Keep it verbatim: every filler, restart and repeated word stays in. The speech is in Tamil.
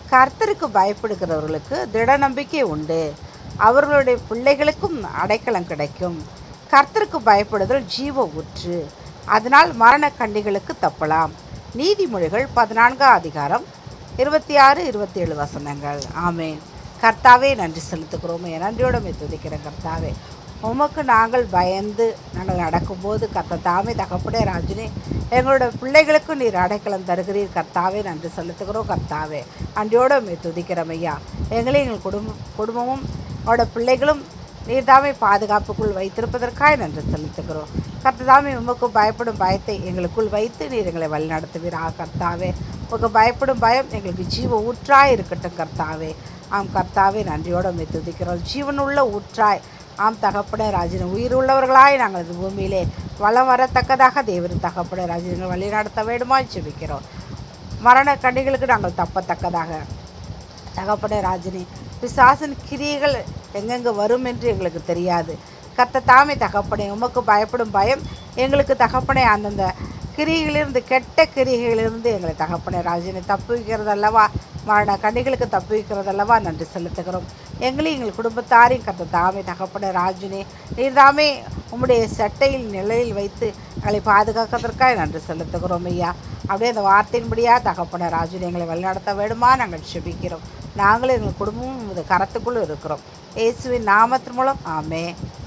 கர்த்தருக்கு பயப்படுகிறவர்களுக்கு திட நம்பிக்கை உண்டு, அவர்களுடைய பிள்ளைகளுக்கும் அடைக்கலம் கிடைக்கும். கர்த்தருக்கு பயப்படுதல் ஜீவ ஊற்று, அதனால் மரண கண்ணிகளுக்கு தப்பலாம். நீதிமொழிகள் பதினான்காம் அதிகாரம் இருபத்தி ஆறு இருபத்தி ஏழு வசனங்கள். ஆமேன். கர்த்தாவே நன்றி செலுத்துகிறோம். நன்றியோடு துதிக்கிறேன் கர்த்தாவே. உமக்கு நாங்கள் பயந்து நாங்கள் நடக்கும்போது கர்த்த தாமே தகப்படே ராஜனே எங்களோட பிள்ளைகளுக்கும் நீர் அடைக்கலம் தருகிறீர் கர்த்தாவே. நன்றி செலுத்துகிறோம் கர்த்தாவே. நன்றியோடு மே துதிக்கிறோம் ஐயா. எங்களையும் எங்கள் குடும்பம் குடும்பமும் அவரோட பிள்ளைகளும் நீர் தாமே பாதுகாப்புக்குள் வைத்திருப்பதற்காக நன்றி செலுத்துகிறோம் கர்த்த தாமே. உமக்கு பயப்படும் பயத்தை எங்களுக்குள் வைத்து நீர் எங்களை வழி நடத்துவீராக கர்த்தாவே. உமக்கு பயப்படும் பயம் எங்களுக்கு ஜீவ ஊற்றாய் இருக்கட்டும் கர்த்தாவே. ஆம் கர்த்தாவே, நன்றியோடு மே துதிக்கிறோம். ஜீவனுள்ள ஊற்றாய் ஆம் தகப்பட ராஜனை உயிர் உள்ளவர்களாய் நாங்கள் இந்த பூமியிலே வளம் வரத்தக்கதாக தேவரின் தகப்பட ராஜனை வழி நடத்த வேண்டுமாய் செபிக்கிறோம். மரண கண்ணிகளுக்கு நாங்கள் தப்பத்தக்கதாக தகப்பட ராஜனே பிசாசின் கிரியைகள் எங்கெங்கே வரும் என்று எங்களுக்கு தெரியாது கர்த்த தாமே தகப்பனே. உமக்கு பயப்படும் பயம் எங்களுக்கு தகப்பனே அந்தந்த கிரிகளிலிருந்து கெட்ட கிரிகளிலிருந்து எங்களை தகப்பனே ராஜனை தப்பு வைக்கிறது அல்லவா, மரண கண்ணிகளுக்கு தப்பு வைக்கிறது அல்லவா. நன்றி செலுத்துகிறோம். எங்களையும் எங்கள் குடும்பத்தாரையும் கர்த்த தாமே தகப்பனே ராஜனே நீர் தாமே உம்முடைய சட்டையில் நிலையில் வைத்து எங்களை பாதுகாக்கிறதற்காக நன்றி செலுத்துகிறோம் ஐயா. அப்படியே அந்த வார்த்தையின்படியாக தகப்பனே ராஜனே எங்களை வழிநடத்த வேண்டுமா நாங்கள் செபிக்கிறோம். நாங்களும் எங்கள் குடும்பமும் இது கரத்துக்குள்ளே இருக்கிறோம். இயேசுவின் நாமத்தின் மூலம் ஆமென்.